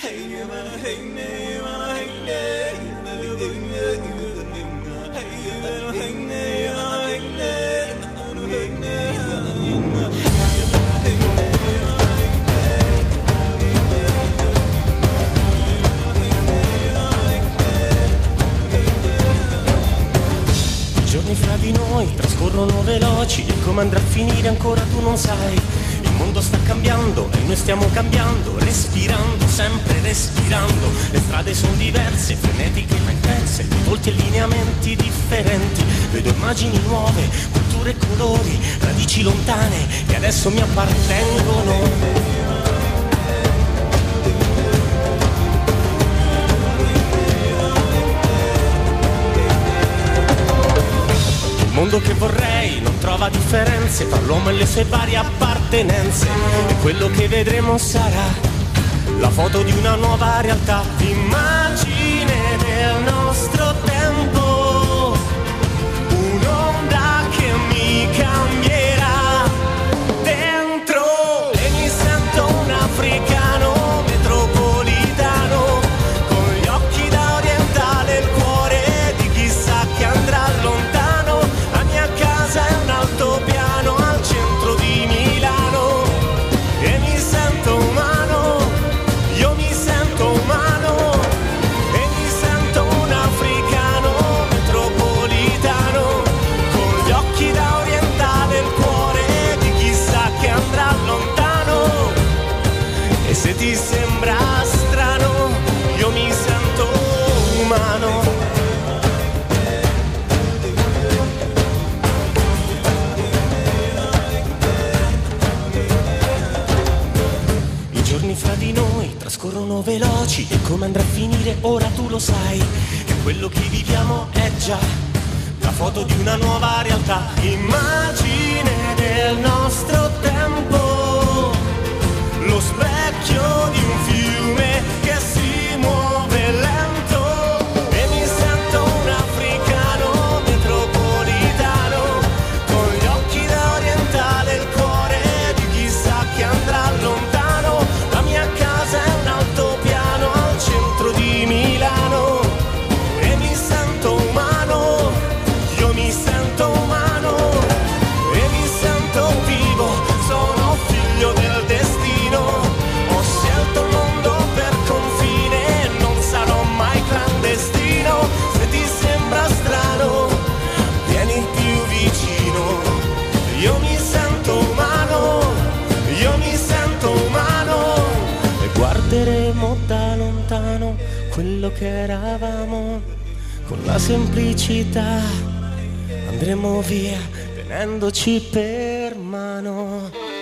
I giorni fra di noi trascorrono veloci e come andrà a finire ancora tu non sai. Il mondo sta cambiando e noi stiamo cambiando, respirando, sempre respirando. Le strade sono diverse, frenetiche ma intense, volti e lineamenti differenti. Vedo immagini nuove, culture e colori, radici lontane che adesso mi appartengono. Il mondo che vorrei non trova differenze tra l'uomo e le sue varie appartenenze, e quello che vedremo sarà la foto di una nuova realtà, immagine del nostro tempo, un'onda che mi cambierà dentro, e mi sento un africano metropolitano, con gli occhi da orientale, il cuore di chissà che andrà lontano. È un altopiano al centro di Milano e mi sento umano, io mi sento umano e mi sento un africano metropolitano, con gli occhi da orientale, il cuore di chissà che andrà lontano. E se ti sembra strano, io mi sento umano. Fra di noi trascorrono veloci e come andrà a finire ora tu lo sai, che quello che viviamo è già la foto di una nuova realtà, immagine del nostro tempo, lo specchio di un fiume che si muove lento, e mi sento un africano metropolitano, con gli occhi da orientale, il cuore di chissà che andrà lontano. Casa è un altopiano al centro di Milano e mi sento umano, io mi sento umano e mi sento vivo, sono figlio del destino, ho scelto il mondo per confine e non sarò mai clandestino. Se ti sembra strano, vieni più vicino, io mi sento umano, io mi sento umano. Guarderemo da lontano quello che eravamo, con la semplicità andremo via tenendoci per mano.